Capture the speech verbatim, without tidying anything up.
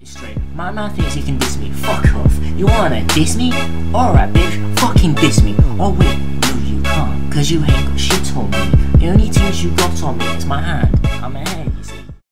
straight. My man thinks he can diss me. Fuck off. You wanna diss me? Alright, bitch. Fucking diss me. Oh wait, no you can't. Cause you ain't got shit on me. The only things you got on me is my hand. I'm a